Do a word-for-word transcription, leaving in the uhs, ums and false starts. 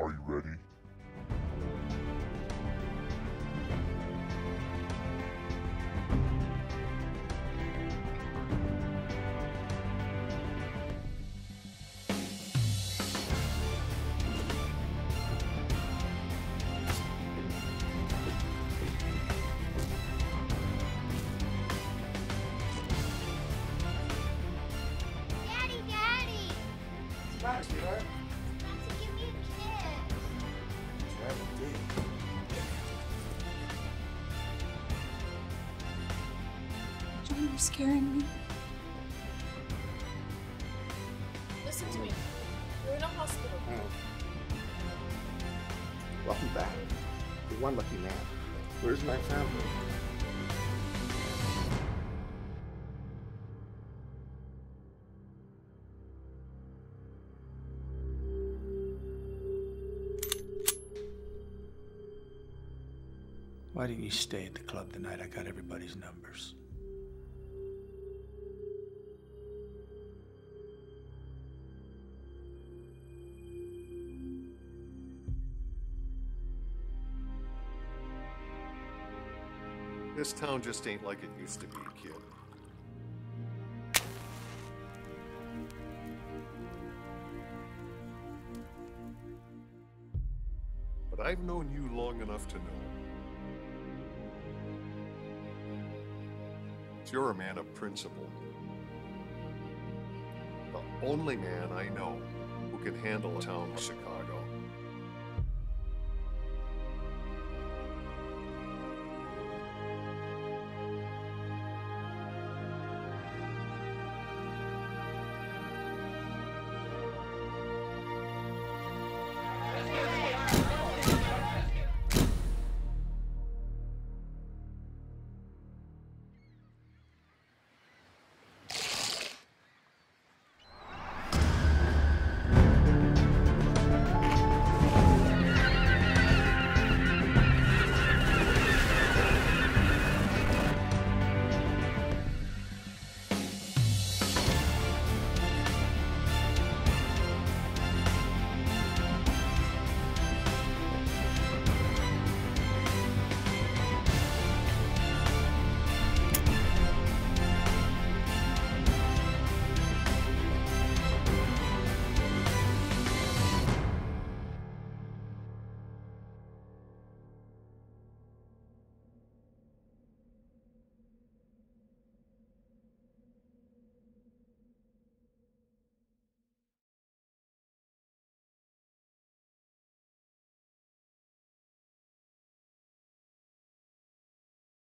Are you ready? Daddy, Daddy! What's the matter, sweetheart? Why don't you give me a kiss? Right, indeed. John, you're scaring me. Listen to me. You're in a hospital. Oh. Welcome back. You're one lucky man. Where's my family? Why didn't you stay at the club tonight? I got everybody's numbers. This town just ain't like it used to be, kid. But I've known you long enough to know that you're a man of principle. The only man I know who can handle a town like Chicago.